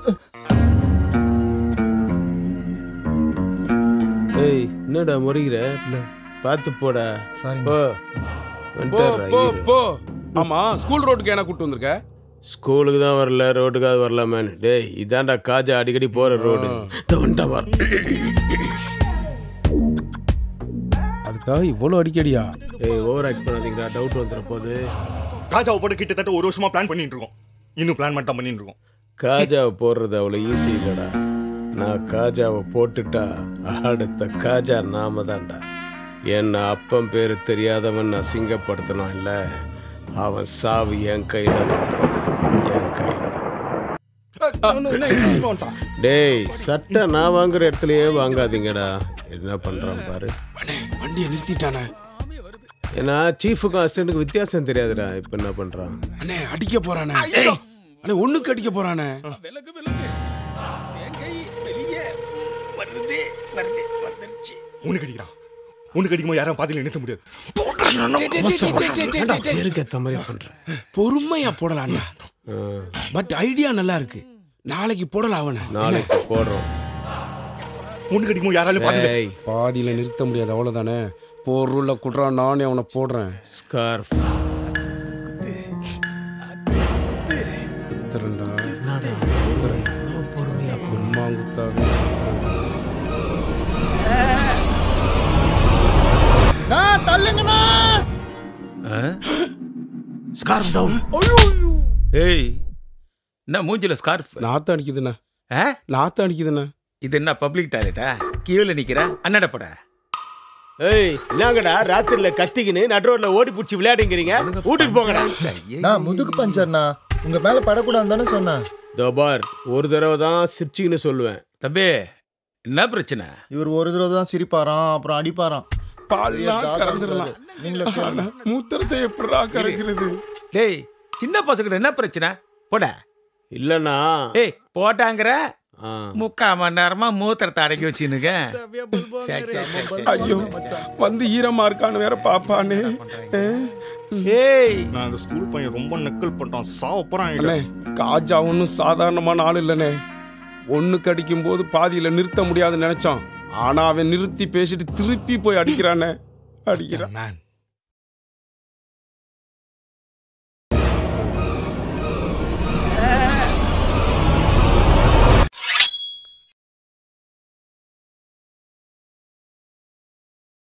ஏய் என்னடா முறைகிற? இல்ல பார்த்து போடா. சாரி போ போ போ. ஆமா ஸ்கூல் ரோட்டுக்கு என்ன கூட்டு வந்திருக்க? ஸ்கூலுக்கு தான் வரல, ரோட்டுக்காவது வரலாமேன்னு. டேய் இதான்டா காஜா அடிக்கடி போற ரோடு. அதுக்காக இவ்வளோ அடிக்கடியா? ஏய் ஓவர் ஆக்ட் பண்ணாதீங்கடா, டவுட் வந்துற போது. காஜாவை போட்டு கிட்டத்தட்ட 1 வருஷமா பிளான் பண்ணிட்டு இருக்கோம். இன்னும் பிளான் மட்டும் பண்ணிட்டு இருக்கோம். காஜாவை போடுறது அவ்வளோ ஈஸி இல்லடா. நான் காஜாவை போட்டுட்டா அடுத்த காஜா நாம தான்டா. என்ன அப்பன் பேரு தெரியாதவன் அசிங்கப்படுத்தணும் இல்ல, அவன் சாவு என் கையில தான், என் கையில தான். டேய் சட்டை நான் வாங்குற இடத்துலயே வாங்காதீங்கடா. என்ன பண்றான் பாரு. வண்டியை நிறுத்திட்டானே. ஏன்னா சீஃபுக்கும் அசிஸ்டன்ட்டுக்கும் வித்தியாசம் தெரியாதுடா. இப்ப என்ன பண்றான்? அண்ணே அடிக்க போறானே. அண்ணே ஒண்ணுக்கு அடிக்க போறானே. உனக்கு அடிக்கிறான். உனக்கு அடிக்கும்போது யாரும் பாதியில நிறுத்த முடியாது. பொறுமையா போடலாம்டா. பட் ஐடியா நல்லா இருக்கு. நாளைக்கு போடலாம். அவனை நாளைக்கு போடுறோம். உனக்கு அடிக்கும்போது யாராலும் பாதியில நிறுத்த முடியாது. அவ்வளவுதானே. பொருளை குடுறான், நானே அவனை போடுறேன். ஸ்கார்ஃப் குத்துறேன்டா. பொறுமையா பொறுமா குத்தாது. தள்ளுங்கண்ணா. Scarf down. ஏய் என்ன மூஞ்சில ஸ்கார்ஃப்? நாத்த அடிக்குதுண்ணா. நாத்த அடிக்குதுண்ணா. இது என்ன பப்ளிக் டாய்லெட்டா? கீழே நிக்கிற அண்ணடப்பட. ஏய் என்னங்கடா ராத்திரில கத்திக்கின்னு நடு ரோட்ல ஓடி பிடிச்சி விளையாடுங்கிறீங்க? வீட்டுக்கு போங்கடா. நான் முதுகு பஞ்சர்ண்ணா, உங்க மேல படக்கூடாதுன்னு தானே சொன்னேன். தோபார் ஒரு தடவை தான் சிரிச்சின்னு சொல்லுவேன். தம்பி என்ன பிரச்சனை? இவர் ஒரு தடவை தான் சிரிப்பாராம், அப்புறம் அடிப்பாராம். மூத்திரத்தை எப்படா கரைக்கிறது? டேய் சின்ன பசங்க என்ன பிரச்சனை? போட இல்லண்ணா. ஏய் போட்டாங்கிற 3/4 மணி நேரமா மூத்திரத்தை அடக்கி வச்சுனுங்க. ஐயோ வந்து ஈரமா இருக்கான்னு வேற பாப்பானே. ஏய் நான் அந்த ஸ்கூல் பையன் ரொம்ப நக்கல் பண்ணிட்டான். சாவ போறான். காஜா ஒன்னும் சாதாரணமான ஆள் இல்லனே. ஒண்ணுக்கு அடிக்கும் போது பாதியில நிறுத்த முடியாதுன்னு நினைச்சான். ஆனா அவன் நிறுத்தி பேசிட்டு திருப்பி போய் அடிக்கிறானே. அடிக்கிறான்.